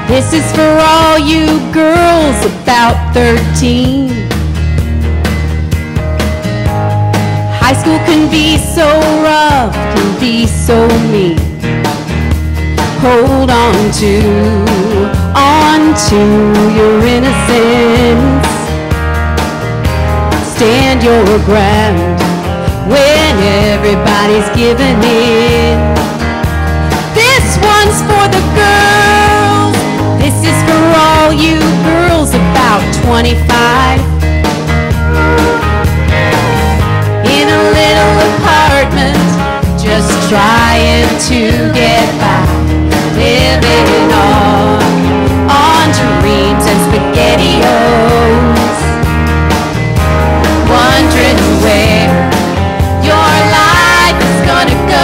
This is for all you girls about 13. High school can be so rough, can be so mean. Hold on to your innocence. Stand your ground when everybody's giving in. This one's for the girls. This is for all you girls about 25. In a little apartment, just trying to get by. Living on dreams and SpaghettiOs. Wondering where your life is gonna go.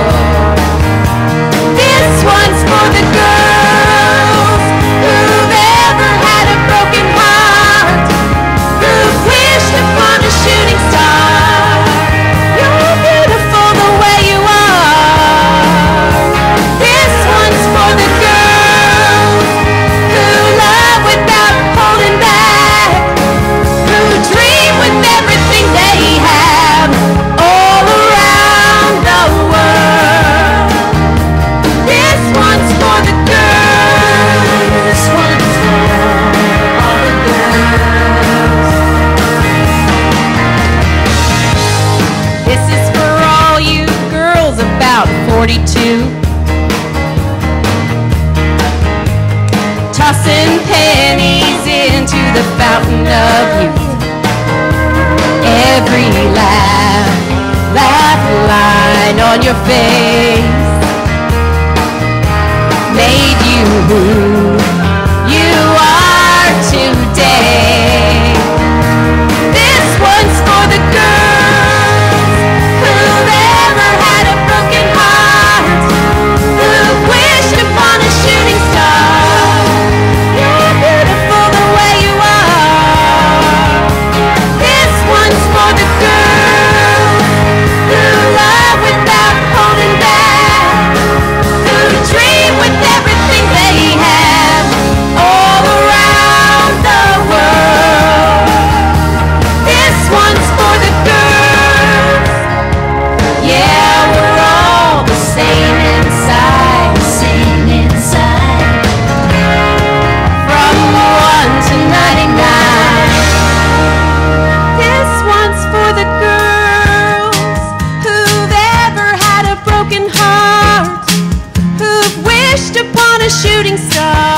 This one's for the girls who've ever had a broken heart, who've wished upon a shooting star. You're beautiful the way you are. This one's for the girls who love without holding back, who dream with everything they have all around the world. This one's for the girls. This one's for all the girls. This is for all you girls about 42. Tossing pennies into the fountain of youth. Every laugh line on your face made you who you are today. This one's for the girls who've ever had a broken heart, who wished upon a shooting star. You're beautiful the way you are. This one's for the girls who love without holding back, who dream with everything they have all around the world. This one's for the girls. Yeah, we're all the same inside, same inside. From 1 to 99. This one's for the girls who've ever had a broken heart, who've wished upon a shooting star.